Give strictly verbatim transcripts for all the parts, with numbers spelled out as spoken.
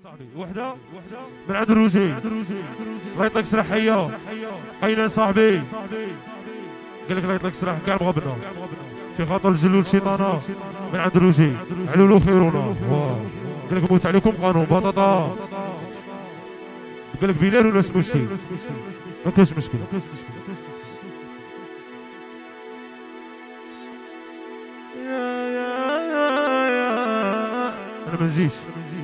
وحده من عند الروجي الله يطلق سلاح حيه قينان صاحبي قال لك الله يطلق سلاح كاع مغبنا في خاطر الجلول شيطانه من عند الروجي علولو خيرونا قال لك موت عليكم قانون بطاطا قال لك بلال ولا اسمه شتي ما كاش مشكل يا يا يا يا انا ما نجيش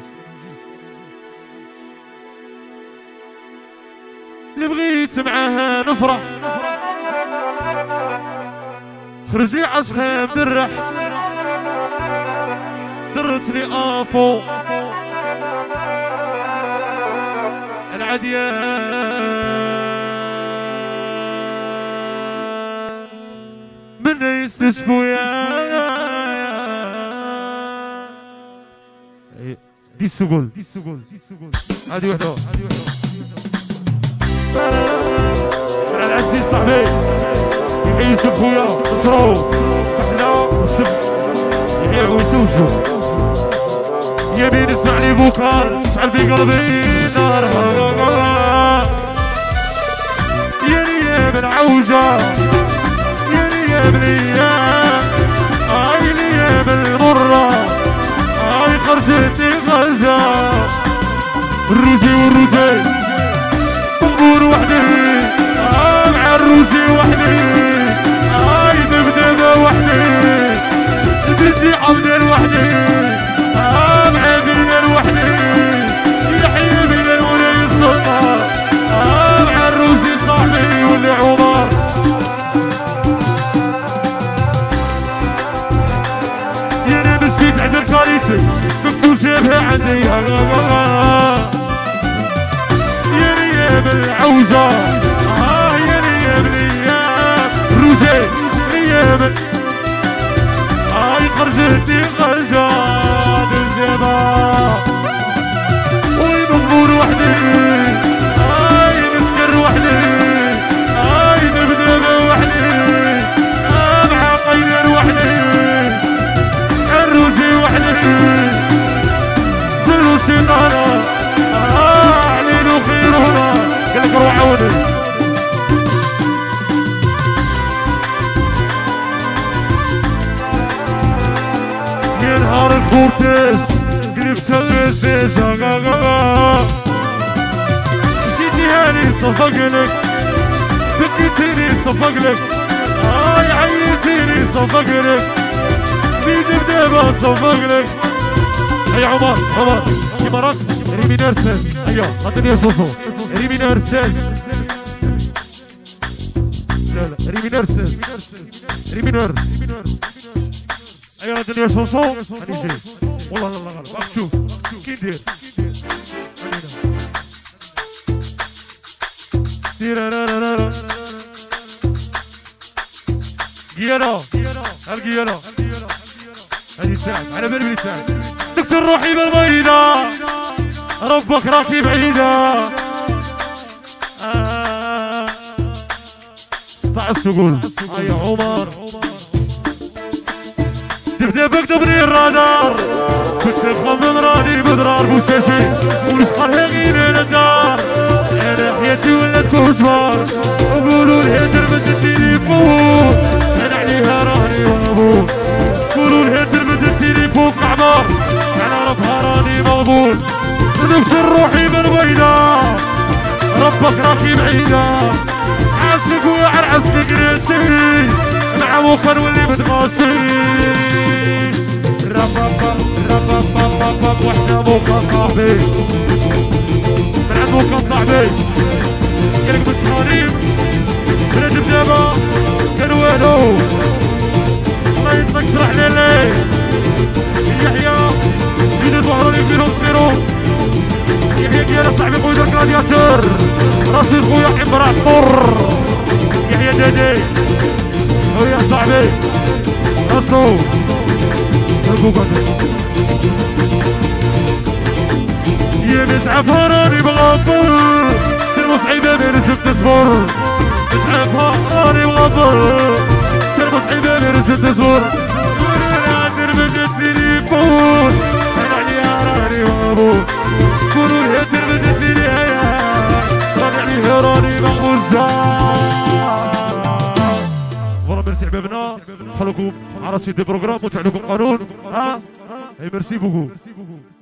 اللي بغيت معاها نفرح خرجي عشخام درح درتني افو العديان منا يستشفوا يا دي السقول دي السقول دي السقول هذه وحده هذه وحده مع العزيز صاحبي يحيي سب خويا نصرو احنا وسب يحيي عويسو وشو يمين اسمع لي فوكال شعل في قلبي نار يا نيام العوجة يا نيام الايام هاي الايام المرة هاي خرجتي خرجة الروجي والروجي طنبور وحدي آه مع الروجي وحدي هاي دبدبة وحدي بنتي عبد وحدي آه مع بلال وحدي يحيي بلال ولي السلطان آه مع الروجي صاحبي ولي عمر يا انا مشيت عند الكاريتي مفتول جابها عندي يا نيام العوجة آه يا نيام الايام روجي نيام هاي خرجتني خرجة للجبال وي مغمور وحدي هاي مسكر وحدي هاي دبدبة وحدي آه مع قينان وحدي الروجي وحدي جلو شيطانة آه علينا خيرونا قالك روح عودي يا نهار الكورتيج قلبت الرزيج جيتي هاني صفقلك دقيتيني صفقلك هاي عيتيني صفقلك في دبدبة صفقلك هيا عمر عمر كيمارات ريمي نرسس ايوه غادي يا صوصو ريمي نرسس لا لا ريمي نرسس ريمي نر ايوه غادي يا صوصو راني جاي والله لا غلط راك تشوف كي ندير دير كيانا الكيانا هذه تساعد على بالي بلي تساعد دكتور روحي بالبيضة ربك راكي بعيدة ستة تقول يا عمر دبدبك دبري الرادار كنت نخمم راني بدرار بوشاشي ونشقر هاغين الدار انا حياتي ولات كوشمار وقولوا لي دربت التليفون انا عليها راني وابوك قولوا لي دربت التليفون كعمار انا ربها راني مغبول دكتور روحي بالبيضة ربك راكي بعيدة عاشقك وعر عاشقك راسي مع موكا نولي متغاسي ربابا ربابا وحنا موكا صاحبي من عند موكا صاحبي قالك بالصغاريب من الدبدابة كان والو الله يطلق شرح ليلي يحيى جديد ظهروني فيهم صغيرون يحيى ديال صاحبي خويا الكلادياتور رشيد خويا عمر عطور يحيى دادي خويا صاحبي اصلو يا مسعفها راني مغفر ترمس عبابي رسلت تصبر مسعفها راني مغفر ترمس عبابي رسلت تصبر وانا دربت التليفون انا عليها راني مغفور ميرسي حبابنا خلوكم على سيدي بروغرام وتعليكم قانون ها. اي ميرسي بوكو.